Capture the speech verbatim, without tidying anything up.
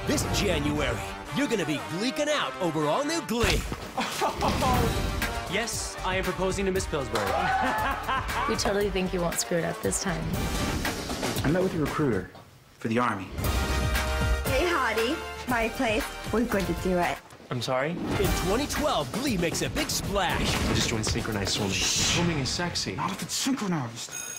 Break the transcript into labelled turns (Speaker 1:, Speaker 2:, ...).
Speaker 1: This January, you're gonna be gleeking out over all new Glee.
Speaker 2: Yes, I am proposing to Miss Pillsbury.
Speaker 3: We totally think you won't screw it up this time.
Speaker 4: I met with your recruiter for the Army.
Speaker 5: Hey, Hottie. My place. We're going to do it.
Speaker 2: I'm sorry?
Speaker 1: In twenty twelve, Glee makes a big splash.
Speaker 6: I just joined synchronized swimming. Swimming is sexy.
Speaker 4: Not if it's synchronized.